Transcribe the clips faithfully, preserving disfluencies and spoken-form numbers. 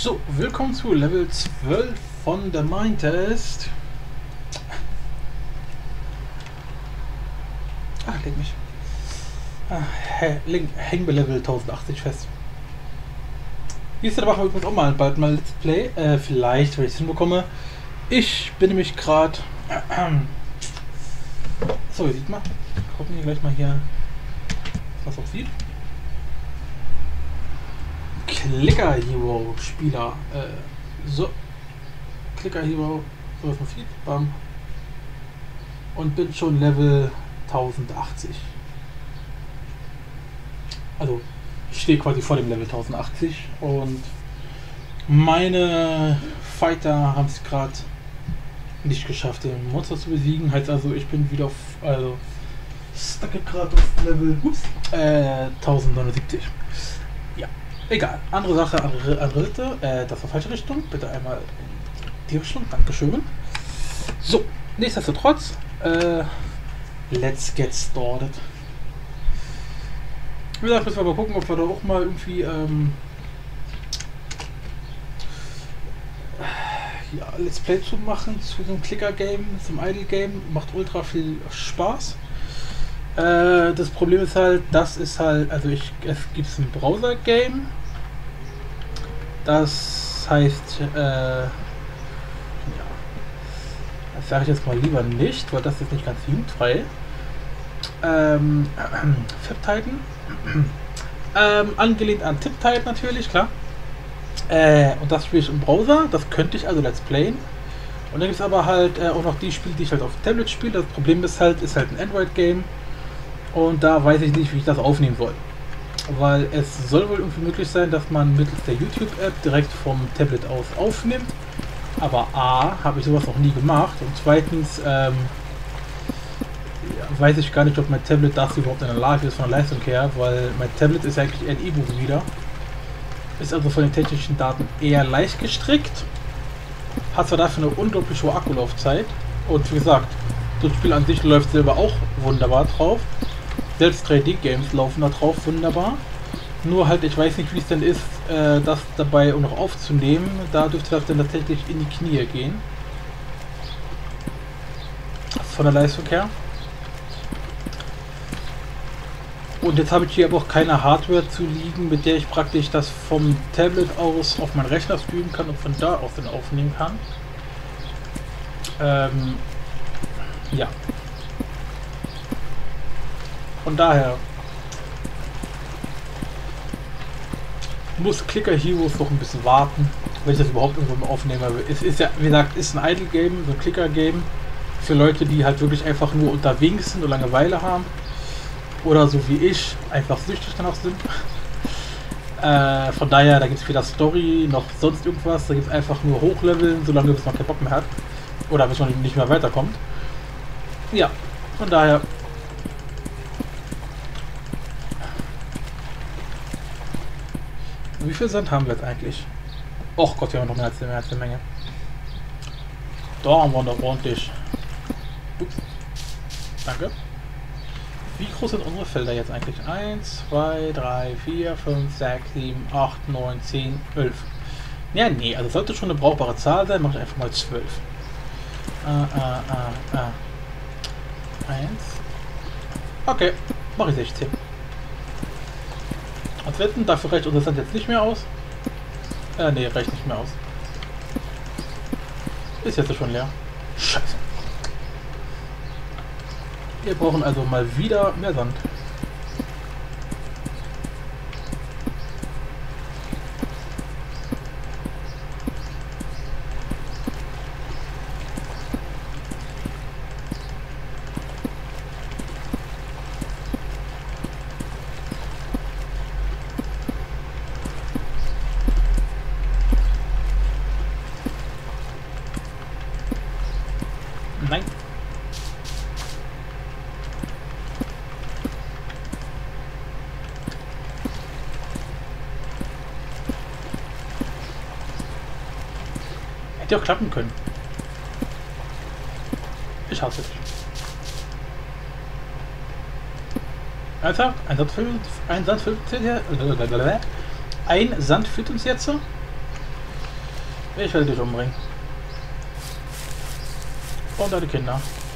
So, willkommen zu Level zwölf von der Mindtest. Ach, leg mich. Ah, hängen wir Level tausendachtzig fest. Nächste Woche übrigens auch mal bald mal Let's Play. Äh, vielleicht, wenn ich es hinbekomme. Ich bin nämlich gerade. Äh, so, ihr seht mal. Gucken wir gleich mal hier, was auch sieht. Clicker Hero Spieler. Äh, so. Clicker Hero. So, was man sieht. Bam. Und bin schon Level tausendachtzig. Also, ich stehe quasi vor dem Level tausendachtzig und meine Fighter haben es gerade nicht geschafft, den Monster zu besiegen. Heißt also, ich bin wieder auf, also stacke gerade auf Level ups, äh, tausendneunundsiebzig. Ja, egal. Andere Sache, andere, andere Ritte. Äh, das war falsche Richtung. Bitte einmal in die Richtung. Dankeschön. So, nichtsdestotrotz, äh, let's get started. Wie gesagt, müssen wir mal gucken, ob wir da auch mal irgendwie ähm, ja, Let's Play zu machen, zu so einem Clicker-Game, zum Idle-Game. Macht ultra viel Spaß. Äh, das Problem ist halt, das ist halt, also ich, es gibt ein Browser-Game. Das heißt, äh, ja, das sage ich jetzt mal lieber nicht, weil das ist nicht ganz jugendfrei. Ähm, äh, Fip-Titan. ähm, angelehnt an Tip-Titan natürlich, klar. Äh, und das spiele ich im Browser, das könnte ich also Let's Playen. Und dann gibt es aber halt äh, auch noch die Spiele, die ich halt auf Tablet spiele. Das Problem ist halt, ist halt ein Android-Game. Und da weiß ich nicht, wie ich das aufnehmen soll. Weil es soll wohl irgendwie möglich sein, dass man mittels der YouTube-App direkt vom Tablet aus aufnimmt. Aber A, habe ich sowas noch nie gemacht. Und zweitens, ähm, weiß ich gar nicht, ob mein Tablet dazu überhaupt in der Lage ist von der Leistung her, weil mein Tablet ist eigentlich eher ein E-Book-Reader. Ist also von den technischen Daten eher leicht gestrickt. Hat zwar dafür eine unglaublich hohe Akkulaufzeit. Und wie gesagt, das Spiel an sich läuft selber auch wunderbar drauf. Selbst drei D-Games laufen da drauf wunderbar. Nur halt, ich weiß nicht, wie es denn ist, äh, das dabei auch noch aufzunehmen. Da dürfte das dann tatsächlich in die Knie gehen. Von der Leistung her. Und jetzt habe ich hier aber auch keine Hardware zu liegen, mit der ich praktisch das vom Tablet aus auf meinen Rechner streamen kann und von da aus dann aufnehmen kann. Ähm, ja. Von daher muss Clicker Heroes noch ein bisschen warten, wenn ich das überhaupt irgendwo mal aufnehme. Es ist ja, wie gesagt, ist ein Idle Game, so ein Clicker Game für Leute, die halt wirklich einfach nur unterwegs sind und Langeweile haben. Oder so wie ich, einfach süchtig danach sind. äh, von daher, da gibt es weder Story noch sonst irgendwas. Da gibt es einfach nur Hochleveln, solange bis man keinen Bock mehr hat. Oder bis man nicht mehr weiterkommt. Ja, von daher. Wie viel Sand haben wir jetzt eigentlich? Och Gott, wir haben noch mehr als, mehr als eine Menge. Da haben wir noch ordentlich. Ups. Danke. Wie groß sind unsere Felder jetzt eigentlich? eins, zwei, drei, vier, fünf, sechs, sieben, acht, neun, zehn, elf. Ja, nee, also sollte schon eine brauchbare Zahl sein, mache ich einfach mal zwölf. Äh, äh, äh, äh. eins. Okay, mache ich sechzehn. Als wetten, dafür reicht unser Sand jetzt nicht mehr aus. Äh, nee, reicht nicht mehr aus. Ist jetzt schon leer. Scheiße. Wir brauchen also mal wieder mehr Sand. Nein. Hätte auch klappen können. Ich hasse es. Ernsthaft? Ein Sand füllt, ein Sand füllt, ein Sand füllt uns jetzt? Ich werde dich umbringen. Und deine Kinder.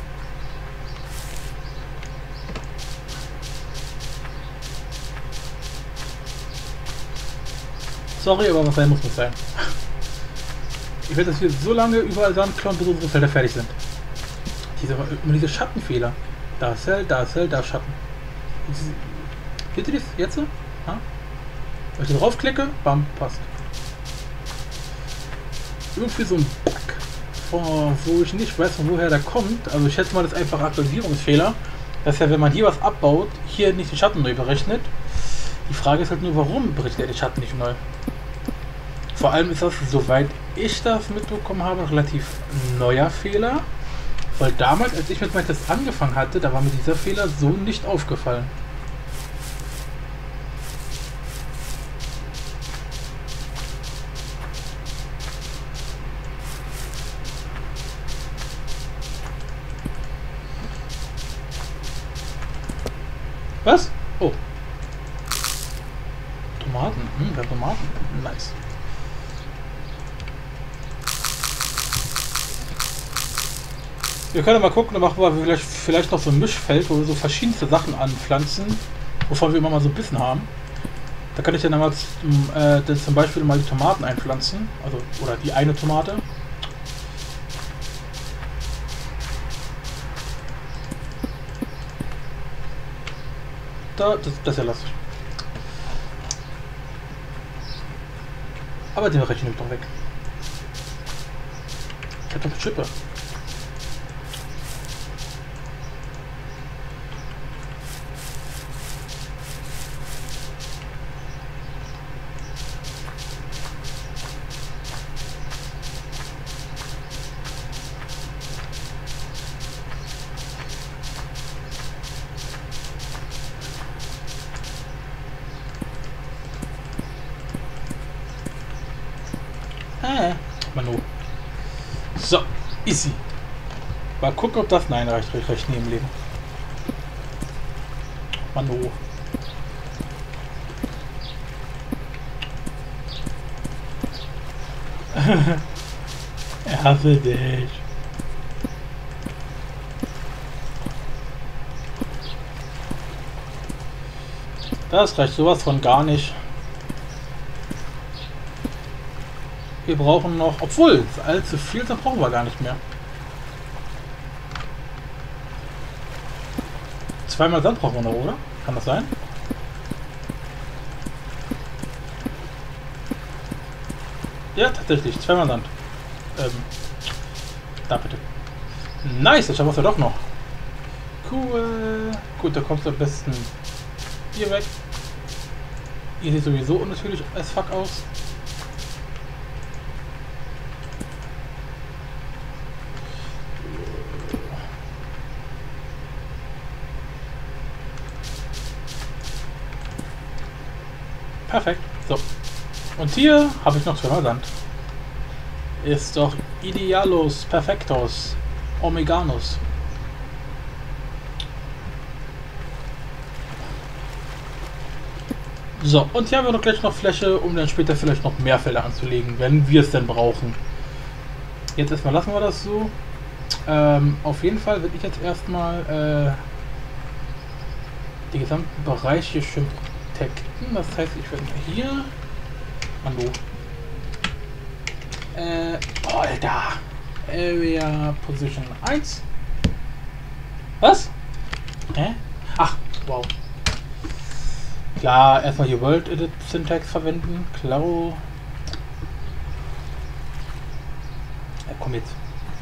Sorry, aber was sein muss nicht sein. Ich werde das hier so lange überall Sand klauen, bis unsere Felder fertig sind. Diese, diese Schattenfehler. Da ist Hell, da ist Hell, da ist Schatten. Seht ihr das jetzt? Ha? Wenn ich drauf klicke, bam, passt. Irgendwie so ein Bug, wo ich nicht weiß, von woher der kommt. Also ich schätze mal, das ist einfach Aktualisierungsfehler. Dass ja, wenn man hier was abbaut, hier nicht die Schatten neu berechnet. Die Frage ist halt nur, warum berechnet er die Schatten nicht neu? Vor allem ist das, soweit ich das mitbekommen habe, ein relativ neuer Fehler. Weil damals, als ich mit meinem Test angefangen hatte, da war mir dieser Fehler so nicht aufgefallen. Was? Oh. Tomaten. Hm, wir haben Tomaten. Nice. Wir können mal gucken, dann machen wir vielleicht, vielleicht noch so ein Mischfeld, wo wir so verschiedenste Sachen anpflanzen, wovon wir immer mal so ein bisschen haben. Da kann ich dann mal äh, zum Beispiel mal die Tomaten einpflanzen, also oder die eine Tomate. Da, das, das erlasse ich. Aber den rechne ich doch weg. Ich hab doch eine Schippe. Manu. So, easy. Mal gucken, ob das... Nein, reicht recht, recht neben Leben. Manu. Er hasse dich. Das reicht sowas von gar nicht. Wir brauchen noch, obwohl allzu viel, das brauchen wir gar nicht mehr. Zweimal Sand brauchen wir noch, oder? Kann das sein? Ja, tatsächlich, zweimal Sand. Ähm, da bitte. Nice, das schaffen wir doch noch. Cool. Gut, da kommst du am besten hier weg. Ihr sieht sowieso unnatürlich as fuck aus. Perfekt. So. Und hier habe ich noch zweimal Sand. Ist doch idealos, perfektos, omeganos. So, und hier haben wir noch gleich noch Fläche, um dann später vielleicht noch mehr Felder anzulegen, wenn wir es denn brauchen. Jetzt erstmal lassen wir das so. Ähm, auf jeden Fall werde ich jetzt erstmal äh, die gesamten Bereiche schön protecten. Das heißt, ich werde hier... Manu. Äh, oh, Alter. Area Position eins. Was? Hä? Ach, wow. Klar, erstmal hier World Edit Syntax verwenden. Klar. Ja, komm jetzt.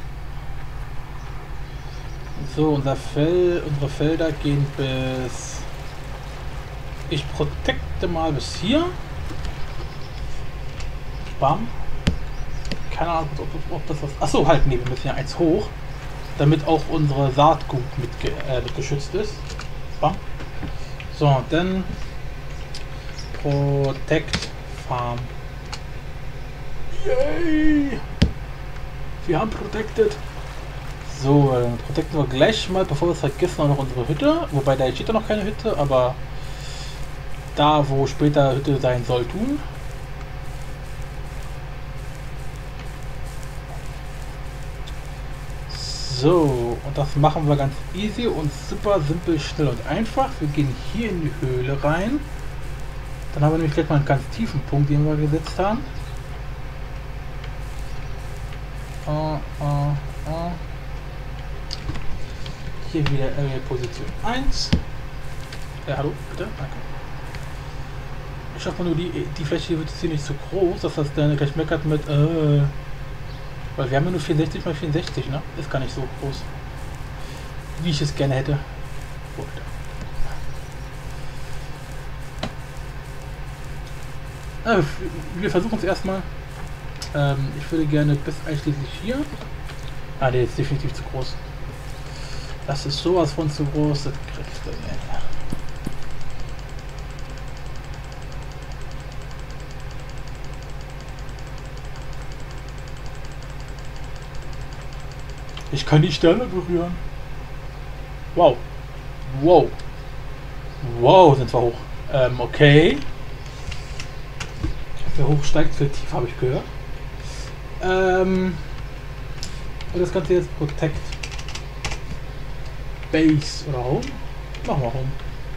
So, unser Fell, unsere Felder gehen bis... Ich protecte mal bis hier. Bam. Keine Ahnung, ob, ob das was... Achso, halt, nee, wir müssen ja eins hoch. Damit auch unsere Saatgut mit, äh, mit geschützt ist. Bam. So, dann... Protect Farm. Yay! Wir haben protected. So, dann protecten wir gleich mal, bevor wir es vergessen, auch noch unsere Hütte. Wobei da steht ja noch keine Hütte, aber da, wo später Hütte sein soll, tun. So, und das machen wir ganz easy und super simpel, schnell und einfach. Wir gehen hier in die Höhle rein. Dann haben wir nämlich gleich mal einen ganz tiefen Punkt, den wir gesetzt haben. Uh, uh, uh. Hier wieder Area Position eins. Ja, hallo, bitte, danke. Ich hoffe nur, die, die Fläche hier wird jetzt hier nicht so groß, dass das dann gleich meckert mit, äh, weil wir haben ja nur vierundsechzig mal vierundsechzig, ne? Ist gar nicht so groß, wie ich es gerne hätte. Gut. Ja, wir versuchen es erstmal. Ähm, ich würde gerne bis einschließlich hier. Ah, der ist definitiv zu groß. Das ist sowas von zu groß, das kriegst du nicht. Ich kann die Sterne berühren. Wow. Wow. Wow, sind wir hoch. Ähm, okay. Wer hoch steigt, viel tief, habe ich gehört. Ähm, und das Ganze jetzt Protect Base oder Home? Machen wir Home.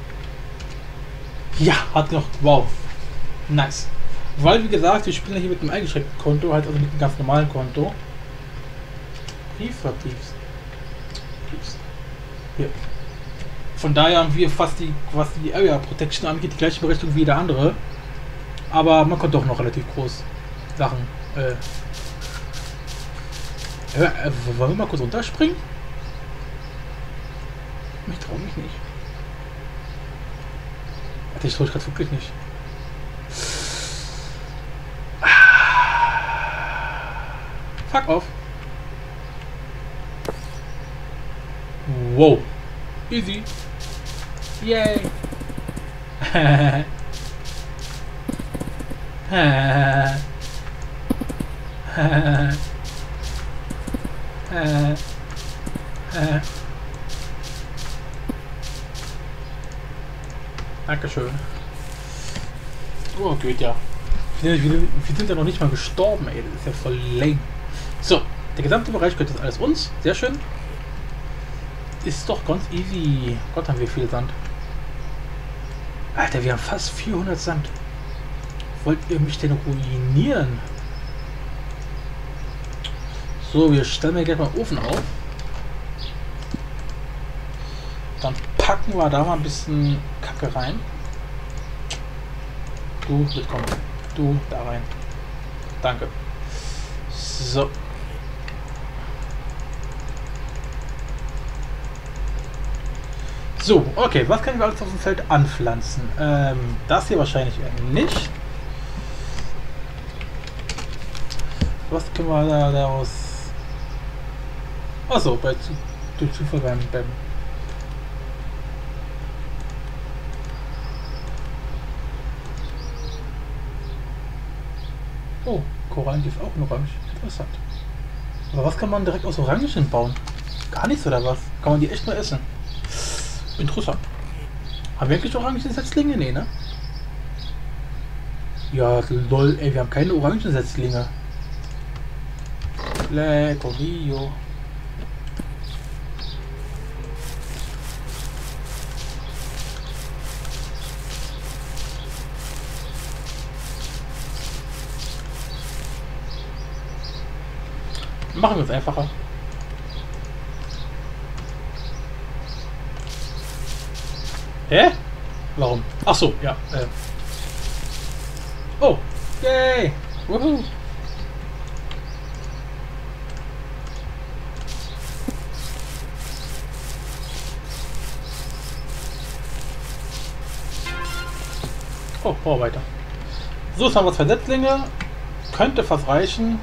Ja, hat noch. Wow. Nice. Weil, wie gesagt, wir spielen hier mit einem eingeschränkten Konto, halt also mit einem ganz normalen Konto. Brief oder Briefs? Briefs. Hier. Von daher haben wir fast die, was die Area Protection angeht, die gleiche Berechnung wie jeder andere. Aber man konnte doch noch relativ groß Sachen. Äh, äh, wollen wir mal kurz runterspringen? Ich traue mich nicht. Warte, ich traue mich gerade wirklich nicht. Fuck off. Wow. Easy. Yay. Dankeschön. Oh, geht ja. Wir, wir, wir sind ja noch nicht mal gestorben, ey. Das ist ja voll lame. So, der gesamte Bereich gehört jetzt alles uns. Sehr schön. Ist doch ganz easy. Gott, haben wir viel Sand. Alter, wir haben fast vierhundert Sand. Wollt ihr mich denn ruinieren? So, wir stellen mir gleich mal den Ofen auf. Dann packen wir da mal ein bisschen Kacke rein. Du mitkommen. Du da rein. Danke. So. So, okay, was können wir alles auf dem Feld anpflanzen? Ähm, das hier wahrscheinlich eher nicht. Was können wir da daraus... Achso, bei durch Zufall beim, beim... Oh, Korallen ist auch in Orange. Interessant. Aber was kann man direkt aus Orangen bauen? Gar nichts oder was? Kann man die echt nur essen? Interessant. Haben wir eigentlich Orangensetzlinge? Nee, ne? Ja, lol, ey, wir haben keine Orangensetzlinge. Lecco Dio. Machen wir es einfacher. Hä? Warum? Ach so, ja. Äh. Oh, yay! Woohoo! Oh, oh, weiter. So, jetzt haben wir zwei Setzlinge. Könnte fast reichen.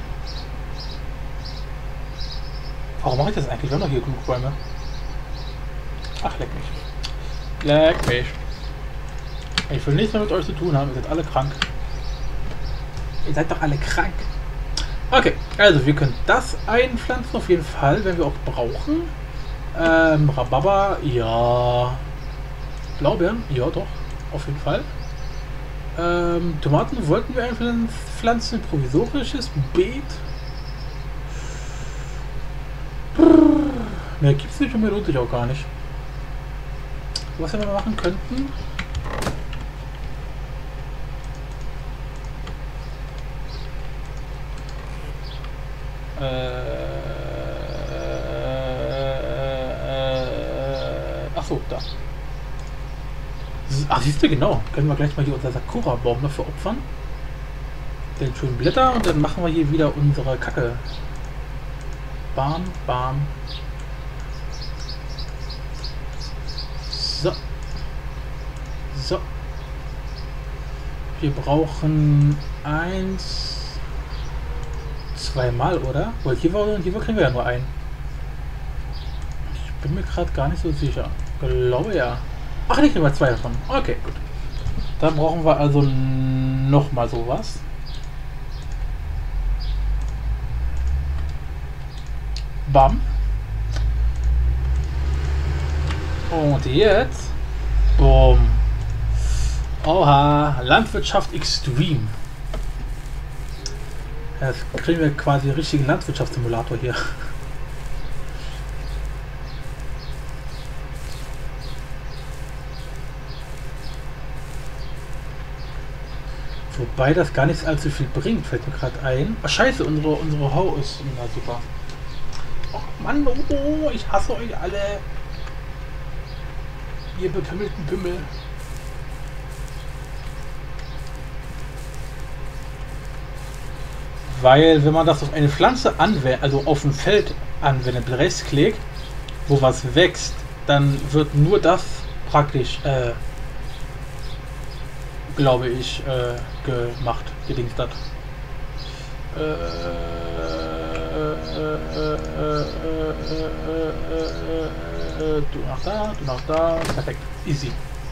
Warum mache ich das eigentlich? Wir haben doch hier genug Bäume. Ach, leck mich. Leck mich. Ich will nichts mehr mit euch zu tun haben. Ihr seid alle krank. Ihr seid doch alle krank. Okay, also wir können das einpflanzen auf jeden Fall, wenn wir auch brauchen. Ähm, Rhabarber, ja. Blaubeeren, ja doch, auf jeden Fall. Ähm, Tomaten wollten wir einpflanzen, provisorisches Beet. Mehr gibt es nicht und mehr lohnt sich auch gar nicht. Was wir mal machen könnten. Äh, äh, ach so, da. Ach, siehst du, genau. Können wir gleich mal hier unser Sakura-Baum dafür opfern. Den schönen Blätter und dann machen wir hier wieder unsere Kacke. Bam, bam. So. So. Wir brauchen eins, zweimal, oder? Weil hier, war, hier kriegen wir ja nur einen. Ich bin mir gerade gar nicht so sicher. Glaube ja. Ach, nicht nur zwei davon. Okay, gut. Dann brauchen wir also noch mal sowas. Bam. Und jetzt. Boom. Oha. Landwirtschaft Extreme. Jetzt kriegen wir quasi einen richtigen Landwirtschaftssimulator hier. Wobei das gar nicht allzu viel bringt, fällt mir gerade ein. Oh, scheiße, unsere, unsere Hau ist na super. Oh Mann, oh, ich hasse euch alle. Ihr bekümmelten Pimmel. Weil, wenn man das auf eine Pflanze anwendet, also auf ein Feld anwendet, Rechtsklick, wo was wächst, dann wird nur das praktisch, äh, glaube ich, äh, gemacht, gedingst hat. Äh, äh, äh, äh, äh, du nach da, du nach da, perfekt, easy.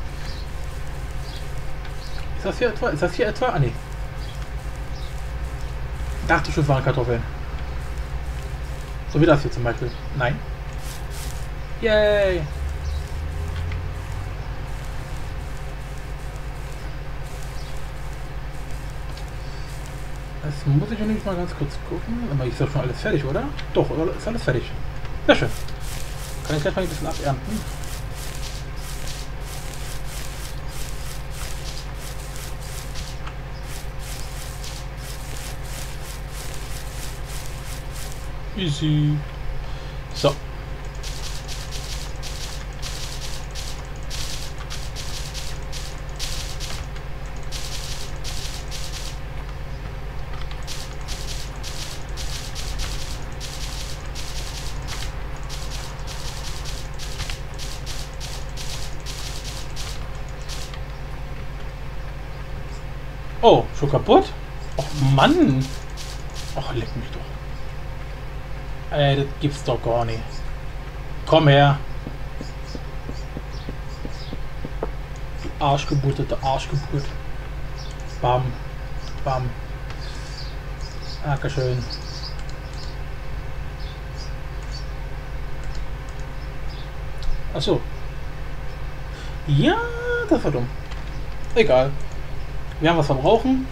Ist das hier etwa? Ist das hier etwa? Ah, nee. Dachte schon, es waren Kartoffeln. So wie das hier zum Beispiel. Nein. Yay! Das muss ich nämlich mal ganz kurz gucken. Aber ist doch schon alles fertig, oder? Doch, ist alles fertig. Sehr schön. Kann ich gleich mal ein bisschen abernten. Easy. So. Oh, schon kaputt? Och Mann! Och, leck mich doch. Ey, das gibt's doch gar nicht. Komm her. Du Arschgeburtete Arschgeburt. Bam. Bam. Dankeschön. Achso. Ja, das war dumm. Egal. Wir haben was verbrauchen.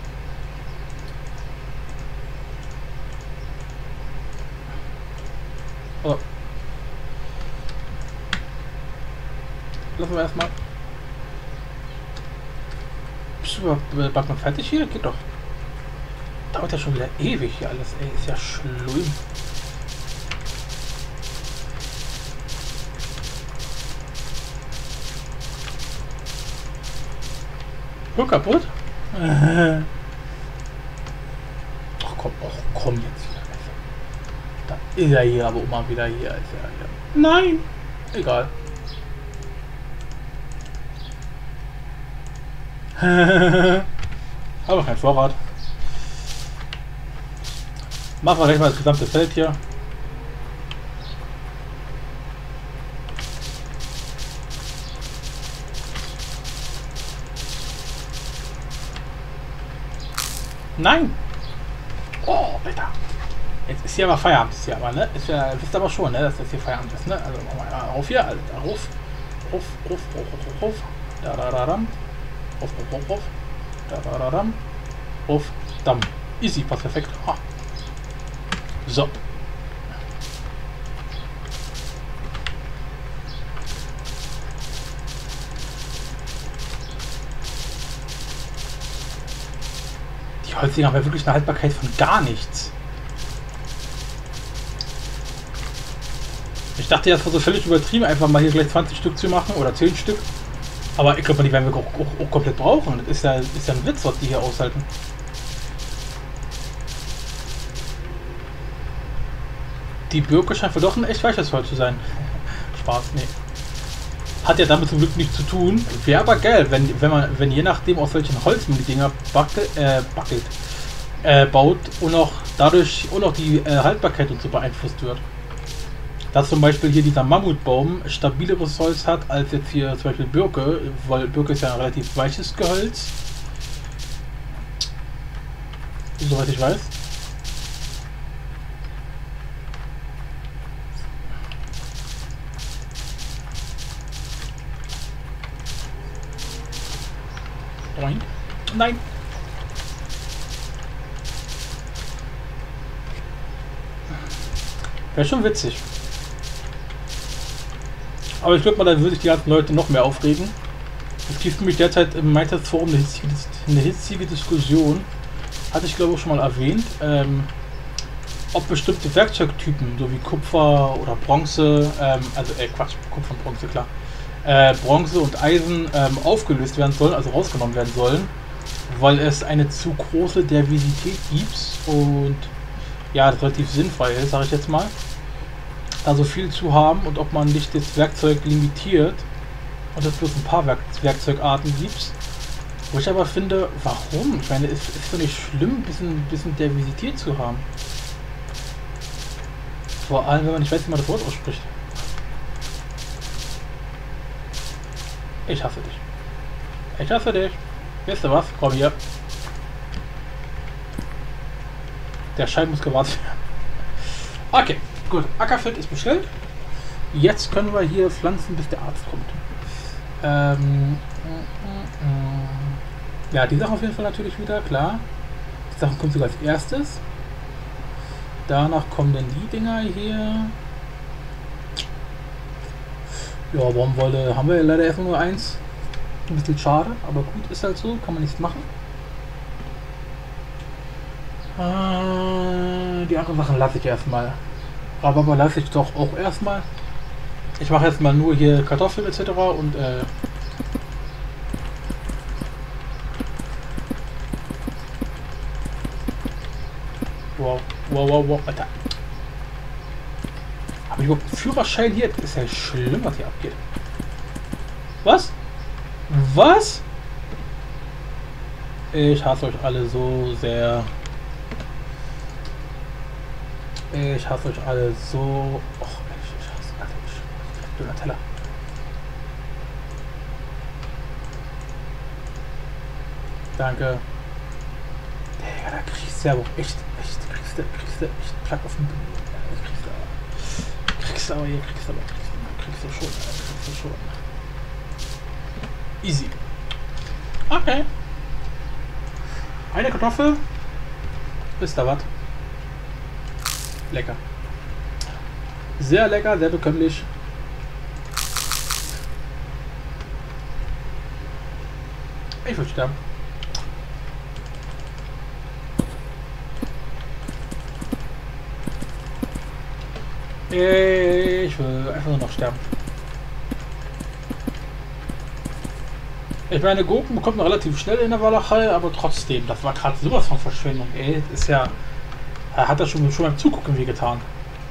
Oh. Lassen wir erstmal. Bist du überhaupt mal fertig hier? Geht doch. Dauert ja schon wieder ewig hier alles, ey. Ist ja schlimm. Oh, kaputt? Ach komm, ach komm jetzt wieder. Da ist er hier, aber mal wieder hier. Ist er hier. Nein! Egal. Aber kein Vorrat. Machen wir gleich mal das gesamte Feld hier. Nein! Oh, Alter! Jetzt ist hier aber Feierabend, ist hier aber, ne? Ist ja, wisst aber schon, ne? Dass das hier Feierabend ist, ne? Also machen wir auf hier, Alter. Ruf, ruf, ruf, ruf, ruf, ruf. Da, da, da, dam. Ruf, ruf, ruf, ruf. Da, da, da, dam. Ruf, dam. Easy, passt perfekt. Ha. So. Die Holzdinger haben ja wirklich eine Haltbarkeit von gar nichts. Ich dachte, das war so völlig übertrieben, einfach mal hier gleich zwanzig Stück zu machen oder zehn Stück. Aber ich glaube, die werden wir auch, auch, auch komplett brauchen. Das ist ja, ist ja ein Witz, was die hier aushalten. Die Birke scheint wohl doch ein echt weiches Holz zu sein. Spaß, nee. Hat ja damit zum Glück nichts zu tun. Wäre aber geil, wenn, wenn man, wenn je nachdem aus welchen Holz man die Dinger backe, äh, backelt, äh, baut und auch dadurch auch noch die äh, Haltbarkeit und so beeinflusst wird. Dass zum Beispiel hier dieser Mammutbaum stabileres Holz hat als jetzt hier zum Beispiel Birke, weil Birke ist ja ein relativ weiches Gehölz. Soweit ich weiß. Nein. Wäre schon witzig. Aber ich glaube mal, dann würde sich die ganzen Leute noch mehr aufregen. Es gibt nämlich derzeit im Minecraft-Forum eine hitzige, eine hitzige Diskussion. Hatte ich glaube ich schon mal erwähnt. Ähm, ob bestimmte Werkzeugtypen, so wie Kupfer oder Bronze, ähm, also äh, Quatsch, Kupfer und Bronze, klar. Äh, Bronze und Eisen ähm, aufgelöst werden sollen, also rausgenommen werden sollen, weil es eine zu große Diversität gibt und ja, das relativ sinnfrei ist, sage ich jetzt mal, da so viel zu haben und ob man nicht das Werkzeug limitiert und es bloß ein paar Werk Werkzeugarten gibt. Wo ich aber finde, warum? Ich meine, es ist doch nicht schlimm, ein bisschen, bisschen Diversität zu haben. Vor allem, wenn man nicht weiß, wie man das Wort ausspricht. Ich hasse dich. Ich hasse dich. Weißt du was? Komm hier. Der Schein muss gewartet werden. Okay, gut. Ackerfeld ist bestellt. Jetzt können wir hier pflanzen, bis der Arzt kommt. Ähm, ja, die Sachen auf jeden Fall natürlich wieder, klar. Die Sachen kommen sogar als erstes. Danach kommen dann die Dinger hier. Ja, Baumwolle haben wir ja leider erstmal nur eins. Ein bisschen schade, aber gut, ist halt so, kann man nichts machen. Äh, die anderen Sachen lasse ich erstmal. Aber aber lasse ich doch auch erstmal. Ich mache jetzt mal nur hier Kartoffeln et cetera und äh, wow, wow, wow, wow, Alter. Habe ich überhaupt einen Führerschein hier? Das ist ja schlimm, was hier abgeht. Was? Was? Ich hasse euch alle so sehr. Ich hasse euch alle so. Och, ich, ich hasse alle. Ich dünner Teller. Danke. Digga, da kriegst du ja auch echt, echt, kriegst du, kriegst du echt Plack auf den Boden. Kriegst du, kriegst du aber hier, kriegst du aber, kriegst du, kriegst du schon, kriegst du schon. Easy. Okay. Eine Kartoffel. Ist da was? Lecker. Sehr lecker, sehr bekömmlich. Ich will sterben. Ich will einfach nur noch sterben. Ich meine, Gurken bekommt man relativ schnell in der Walachei, aber trotzdem, das war gerade sowas von Verschwendung. Ey, das ist ja, er hat das schon, schon beim Zugucken wie getan.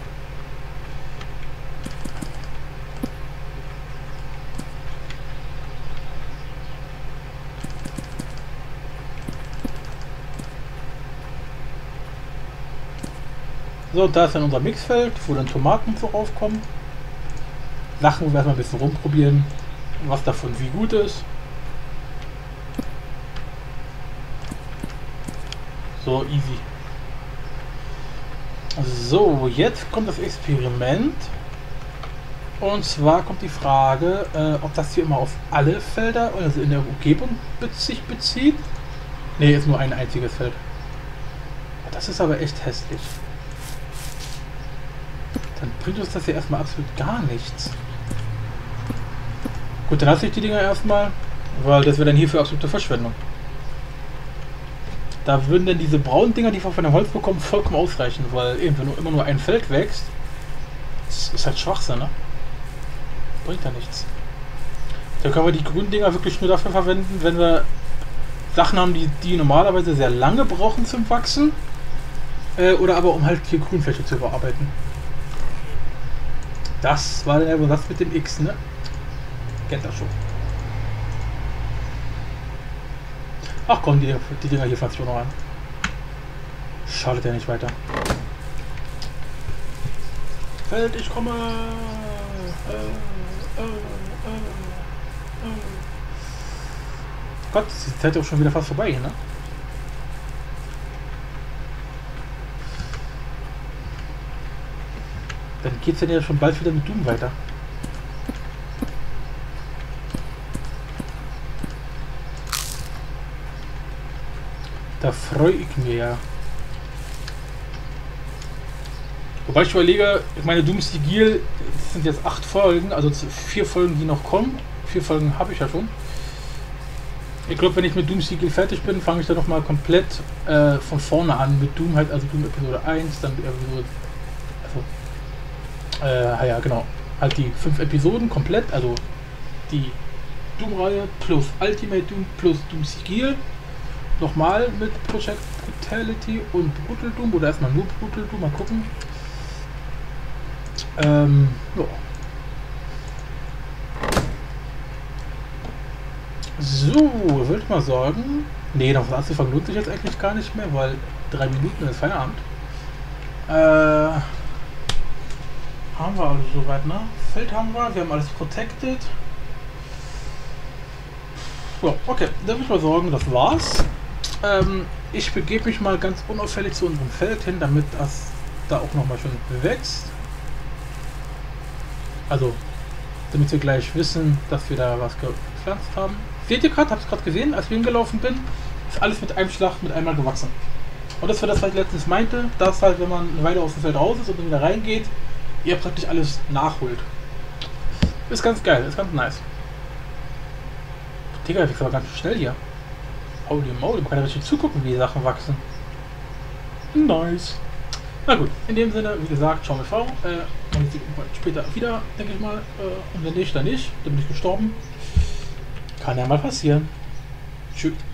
So, da ist dann unser Mixfeld, wo dann Tomaten so raufkommen. Sachen, wo wir erstmal ein bisschen rumprobieren, was davon wie gut ist. So, easy. So, jetzt kommt das Experiment. Und zwar kommt die Frage, äh, ob das hier immer auf alle Felder, also in der Umgebung sich bezieht. Ne, ist nur ein einziges Feld. Das ist aber echt hässlich. Dann bringt uns das hier erstmal absolut gar nichts. Gut, dann lasse ich die Dinger erstmal, weil das wäre dann hier für absolute Verschwendung. Da würden dann diese braunen Dinger, die wir von dem Holz bekommen, vollkommen ausreichen, weil eben, wenn du immer nur ein Feld wächst, das ist halt Schwachsinn, ne? Bringt ja nichts. Da können wir die grünen Dinger wirklich nur dafür verwenden, wenn wir Sachen haben, die, die normalerweise sehr lange brauchen zum Wachsen. Äh, oder aber um halt hier Grünfläche zu bearbeiten. Das war der das mit dem X, ne? Kennt das schon. Ach komm, die, die Dinger hier fasse ich auch noch an. Schadet ja nicht weiter. Feld, ich komme! Äh, äh, äh, äh. Gott, die Zeit ist auch schon wieder fast vorbei hier, ne? Dann geht's dann ja schon bald wieder mit Doom weiter. Da freue ich mich ja. Wobei ich überlege, ich meine, Doom Sigil, das sind jetzt acht Folgen, also vier Folgen, die noch kommen. Vier Folgen habe ich ja schon. Ich glaube, wenn ich mit Doom Sigil fertig bin, fange ich dann nochmal komplett äh, von vorne an mit Doom halt, also Doom Episode eins, dann Episode. Also, äh, ja, genau. Halt die fünf Episoden komplett, also die Doom-Reihe plus Ultimate Doom plus Doom Sigil. Nochmal mit Project Brutality und Brutal Doom oder erstmal nur Brutal Doom, mal gucken. Ähm, ja. So, würde ich mal sagen. Nee, noch was anzufangen lohnt sich jetzt eigentlich gar nicht mehr, weil drei Minuten ist Feierabend. Äh, haben wir also soweit, ne? Feld haben wir, wir haben alles protected. So, okay, dann würde ich mal sagen, das war's. Ähm, ich begebe mich mal ganz unauffällig zu unserem Feld hin, damit das da auch nochmal schön wächst. Also, damit wir gleich wissen, dass wir da was gepflanzt haben. Seht ihr gerade, habt ihr gerade gesehen, als wir hingelaufen bin, ist alles mit einem Schlag, mit einmal gewachsen. Und das war das, was ich letztens meinte, dass halt, wenn man eine Weile aus dem Feld raus ist und dann wieder reingeht, ihr praktisch alles nachholt. Ist ganz geil, ist ganz nice. Digga, ich war ganz schnell hier. Holy moly, man kann ja richtig zugucken, wie die Sachen wachsen. Nice. Na gut, in dem Sinne, wie gesagt, schauen wir V. Äh, man sieht später wieder, denke ich mal. Äh, und wenn nicht, dann nicht. Dann bin ich gestorben. Kann ja mal passieren. Tschüss.